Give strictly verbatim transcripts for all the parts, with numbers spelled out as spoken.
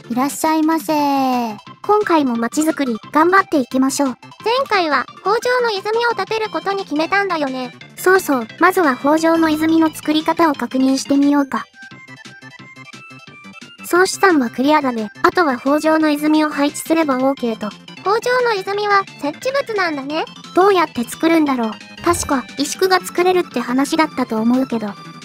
いらっしゃいませ。今回も街づくり頑張っていきましょう。 前回は北条の泉を建てることに決めたんだよね。 そうそう、まずは北条の泉の作り方を確認してみようか。総資産はクリアだね。あとは北条の泉を配置すれば OK と。 北条の泉は設置物なんだね。 どうやって作るんだろう。確か石工が作れるって話だったと思うけど。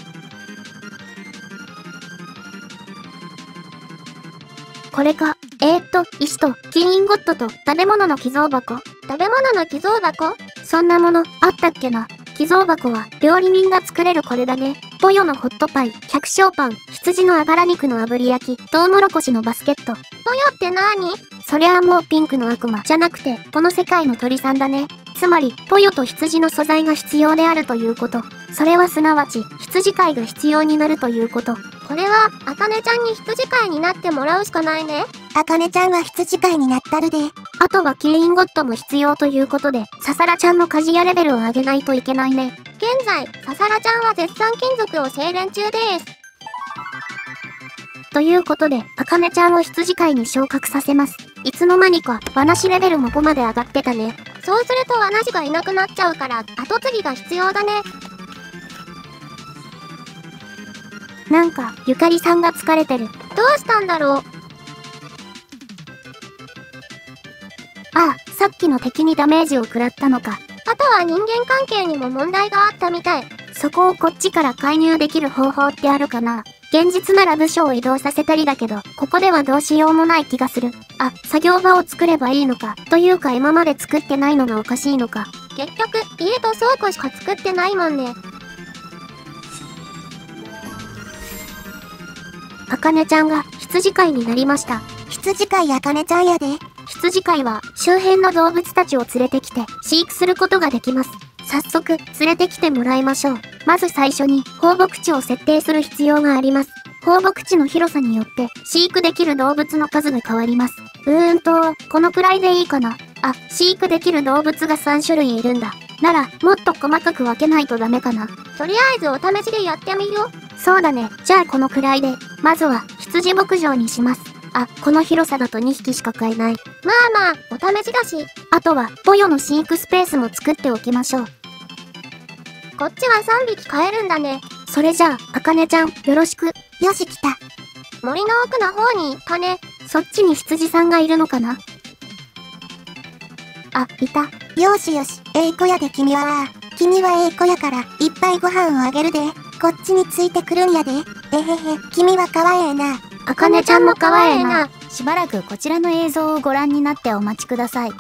これか。えーっと、石と金インゴットと食べ物の寄贈箱。 食べ物の寄贈箱？ そんなものあったっけな。寄贈箱は料理人が作れるこれだね。ポヨのホットパイ、百姓パン、羊のあばら肉の炙り焼き、トウモロコシのバスケット。 ポヨってなーに？ そりゃあもうピンクの悪魔じゃなくて、この世界の鳥さんだね。つまり、ポヨと羊の素材が必要であるということ。それはすなわち、羊飼いが必要になるということ。 これは、あかねちゃんに羊飼いになってもらうしかないね。 あかねちゃんは羊飼いになったるで。 あとはキリンゴットも必要ということで、ササラちゃんの鍛冶屋レベルを上げないといけないね。 現在、ササラちゃんは絶賛金属を精錬中です。 ということで、あかねちゃんを羊飼いに昇格させます。いつの間にか、わなしレベルもごまで上がってたね。 そうするとわなしがいなくなっちゃうから、後継ぎが必要だね。 なんか、ゆかりさんが疲れてる。 どうしたんだろう。 ああ、さっきの敵にダメージを食らったのか。 あとは人間関係にも問題があったみたい。 そこをこっちから介入できる方法ってあるかな。現実なら部署を移動させたりだけど、ここではどうしようもない気がする。あ、作業場を作ればいいのか。というか今まで作ってないのがおかしいのか。 結局、家と倉庫しか作ってないもんね。 あかねちゃんが羊飼いになりました。 羊飼いあかねちゃんやで。 羊飼いは周辺の動物たちを連れてきて飼育することができます。早速連れてきてもらいましょう。まず最初に放牧地を設定する必要があります。放牧地の広さによって飼育できる動物の数が変わります。うーんと、このくらいでいいかな。あ、飼育できる動物がさん種類いるんだ。なら、もっと細かく分けないとダメかな。 とりあえずお試しでやってみよう。 そうだね。じゃあこのくらいで。まずは羊牧場にします。あ、この広さだとにひきしか飼えない。 まあまあ、お試しだし。 あとは、ポヨの飼育スペースも作っておきましょう。 こっちはさんびき飼えるんだね。 それじゃあ、あかねちゃん、よろしく。 よし来た。 森の奥の方に行ったね。 そっちに羊さんがいるのかな？あ、いた。 よしよし、ええ子やで君は。君はええ子やから、いっぱいご飯をあげるで。こっちについてくるんやで。えへへ、君はかわええな。 あかねちゃんもかわええな。 しばらくこちらの映像をご覧になってお待ちください。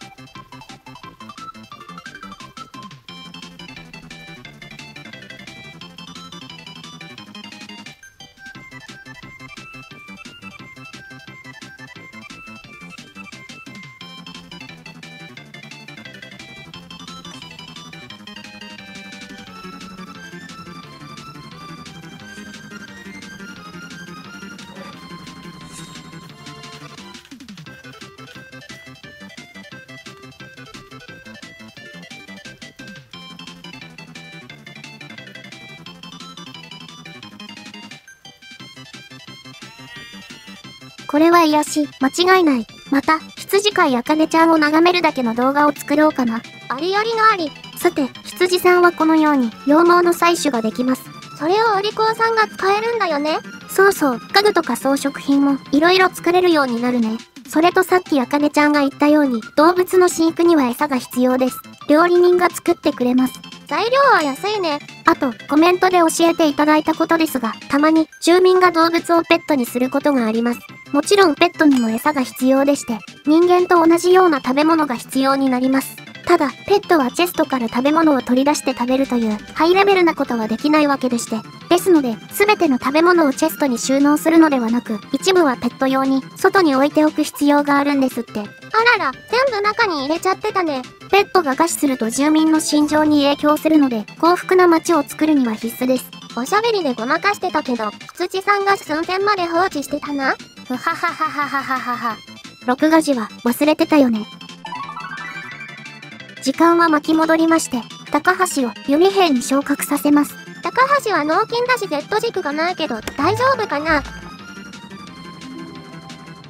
これは癒し、間違いない。また、羊飼いあかねちゃんを眺めるだけの動画を作ろうかな。 ありありのあり。 さて、羊さんはこのように、羊毛の採取ができます。 それをお利口さんが使えるんだよね。 そうそう、家具とか装飾品も、いろいろ作れるようになるね。それとさっきあかねちゃんが言ったように、動物の飼育には餌が必要です。料理人が作ってくれます。 材料は安いね。 あと、コメントで教えていただいたことですが、たまに住民が動物をペットにすることがあります。もちろんペットにも餌が必要でして、人間と同じような食べ物が必要になります。ただ、ペットはチェストから食べ物を取り出して食べるというハイレベルなことはできないわけでして。ですので、すべての食べ物をチェストに収納するのではなく、一部はペット用に外に置いておく必要があるんですって。あらら、全部中に入れちゃってたね。 ペットが餓死すると住民の心情に影響するので、幸福な街を作るには必須です。 おしゃべりでごまかしてたけど、羊さんが寸前まで放置してたな。ふはははははははは。 録画時は忘れてたよね。時間は巻き戻りまして、高橋を弓兵に昇格させます。 高橋は脳筋だし Z 軸がないけど大丈夫かな。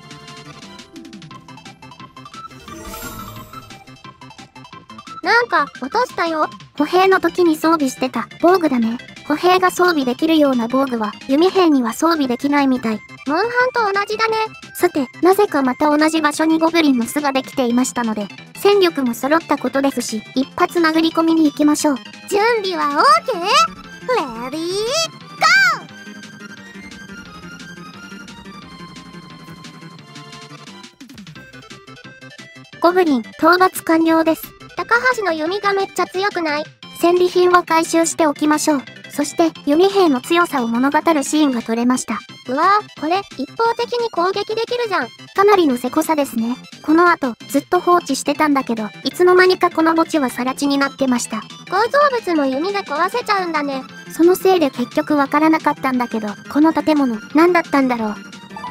なんか、落としたよ。 歩兵の時に装備してた防具だね。歩兵が装備できるような防具は弓兵には装備できないみたい。 モンハンと同じだね。 さて、なぜかまた同じ場所にゴブリンの巣ができていましたので、戦力も揃ったことですし、一発殴り込みに行きましょう。 準備は オーケー？ レディーゴブリン、討伐完了です。 高橋の弓がめっちゃ強くない？ 戦利品は回収しておきましょう。そして、弓兵の強さを物語るシーンが撮れました。 うわぁ、これ、一方的に攻撃できるじゃん。 かなりのせこさですね。この後、ずっと放置してたんだけど、いつの間にかこの墓地は更地になってました。 構造物も弓で壊せちゃうんだね。 そのせいで結局わからなかったんだけど、この建物、何だったんだろう。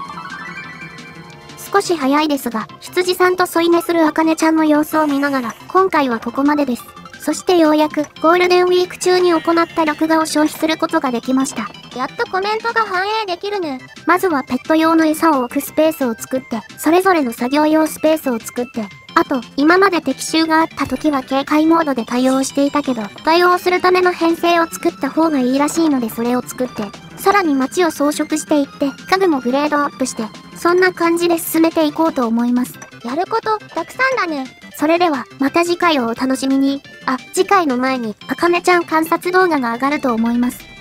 少し早いですが、羊さんと添い寝するあかねちゃんの様子を見ながら、今回はここまでです。そしてようやく、ゴールデンウィーク中に行った録画を消費することができました。 やっとコメントが反映できるね。 まずはペット用の餌を置くスペースを作って、それぞれの作業用スペースを作って、あと、今まで敵襲があった時は警戒モードで対応していたけど、対応するための編成を作った方がいいらしいのでそれを作って、さらに街を装飾していって、家具もグレードアップして、そんな感じで進めていこうと思います。 やることたくさんだね。 それでは、また次回をお楽しみに。あ、次回の前に、あかねちゃん観察動画が上がると思います。